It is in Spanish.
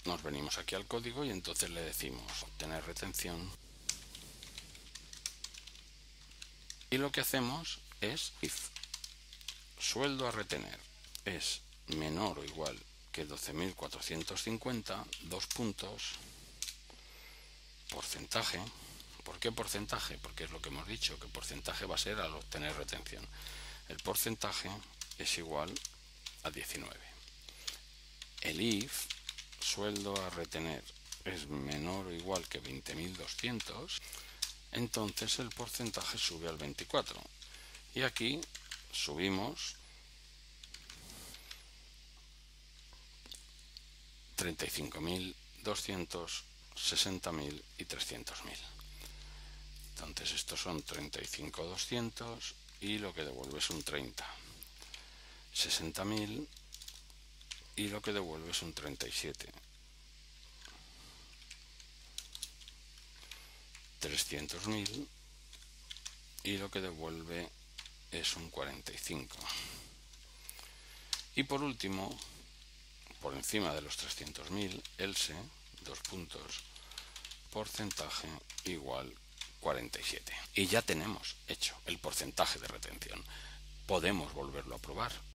nos venimos aquí al código y entonces le decimos obtener retención. Y lo que hacemos es if sueldo a retener es menor o igual que 12.450, dos puntos, porcentaje. ¿Por qué porcentaje? Porque es lo que hemos dicho, que porcentaje va a ser al obtener retención. El porcentaje es igual a 19. El if sueldo a retener es menor o igual que 20.200, entonces el porcentaje sube al 24. Y aquí subimos 35.200, 60.000 y 300.000. Entonces estos son 35.200 y lo que devuelve es un 30. 60.000 y lo que devuelve es un 37. 300.000 y lo que devuelve es un 45. Y por último, por encima de los 300.000, else, dos puntos, porcentaje igual 47. Y ya tenemos hecho el porcentaje de retención. Podemos volverlo a probar.